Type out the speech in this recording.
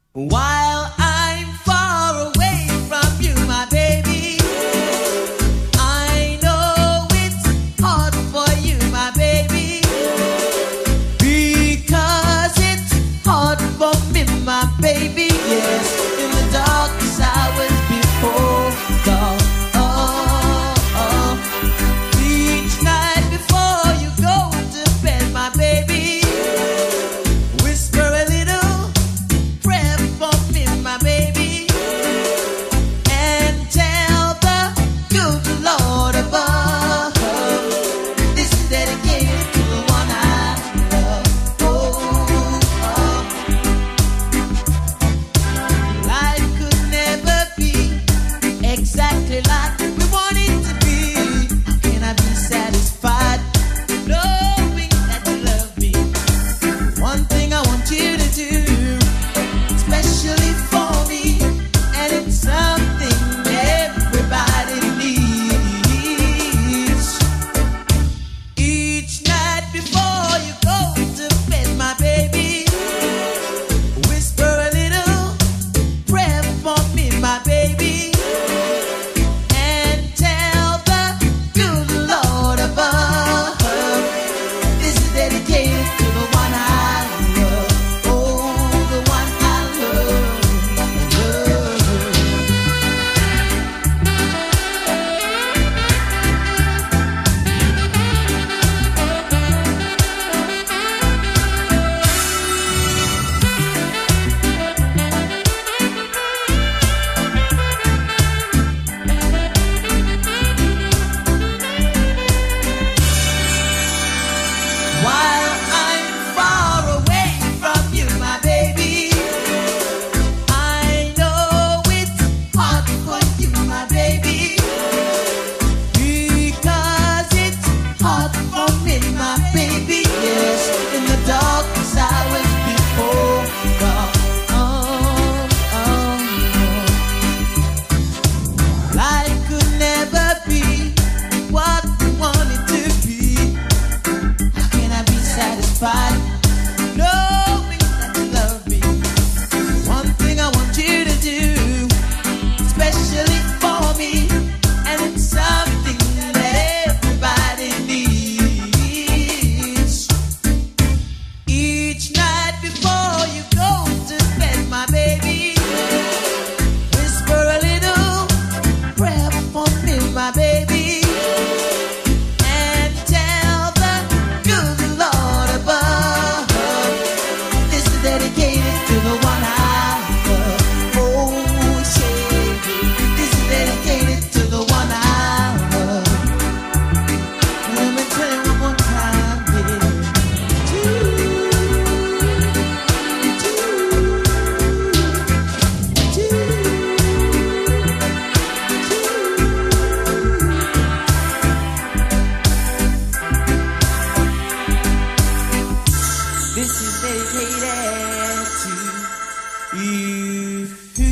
While I'm far away from you, my baby, I know it's hard for you, my baby, because it's hard for me, my baby. Yes, in the darkest hours before dawn. Each night before you go to bed, my baby, whisper a little prayer for me, my baby, and tell the good Lord above, this is dedicated to the one I love. Life could never be exactly like we want it to be. How can I be satisfied knowing that you love me? One thing I want you to do, especially for me, and it's something everybody needs. Each night before you go to bed, my baby, whisper a little prayer for me, my baby, and tell the good Lord above, this is dedicated to the one I love. Oh, the one I love. While I'm far away from you, my baby, I know it's hard for you, my baby, because it's hard for me, my baby. Yes, in the darkest hours before dawn. Life could never be what we want it to be. How can I be satisfied knowing that you love me? One thing I want you to do, especially for me, and it's something that everybody needs. Each night before you go to bed, my baby, whisper a little prayer for me, my baby, and tell the good Lord above, this is dedicated to the one I love. Oh, say, this is dedicated to the one I love. Let me tell you one more time, baby. This is dedicated to you.